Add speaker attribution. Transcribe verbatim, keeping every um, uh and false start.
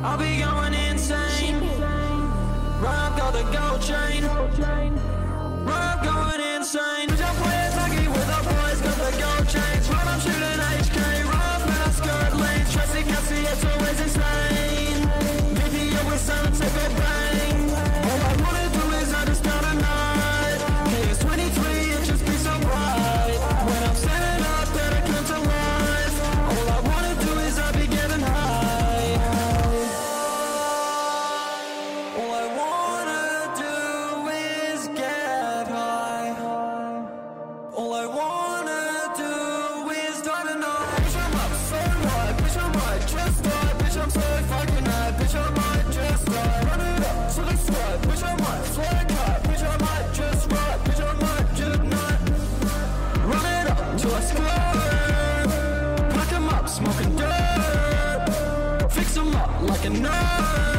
Speaker 1: I'll be going insane. Run up, got the gold chain. Run up, going insane. Jump play Kentucky with the boys, got the gold chains. Run up, shooting H K. Run up, and I skirt lanes. Trusty Cassie, it's always insane. V P O with silence, if it bang. All I wanna do is understand a night. K S twenty-three, it just be so bright. When I'm standing up, then I come to life. All I wanna do is I be getting high. All I wanna do is get high. All I wanna do is die tonight. Bitch, I'm up so high. Bitch, I might just die. Bitch, I'm so fucking high. Bitch, I might just die. Run it up to the sky. Bitch, I might fly high. Bitch, I might just ride. Bitch, I might just not. Run it up till I squirt. Pack 'em up, smoking dirt. Fix 'em up like a nerd.